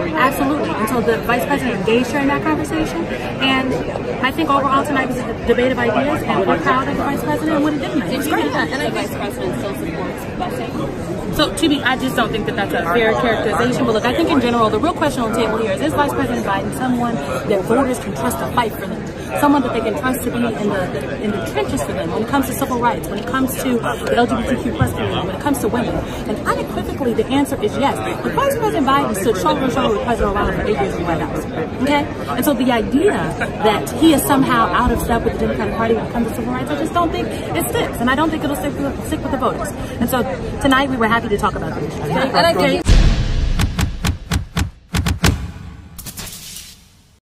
Absolutely. And so the vice president engaged her in that conversation. And I think overall tonight was a debate of ideas, and we're proud of the vice president and what he did tonight. It's great. And the vice president still supports busing. So, I just don't think that that's a fair characterization. But look, I think in general, the real question on the table here is Vice President Biden someone that voters can trust to fight for them? Someone that they can trust to be in the trenches for them when it comes to civil rights, when it comes to the LGBTQ plus community, when it comes to women? And unequivocally, the answer is yes. But Vice President Biden stood shoulder to shoulder with President Obama for 8 years in the White House. Okay? And so the idea that he is somehow out of step with the Democratic Party when it comes to civil rights, I just don't think it sticks. And I don't think it'll stick with the voters. And so tonight we were happy to talk about this. Okay? And I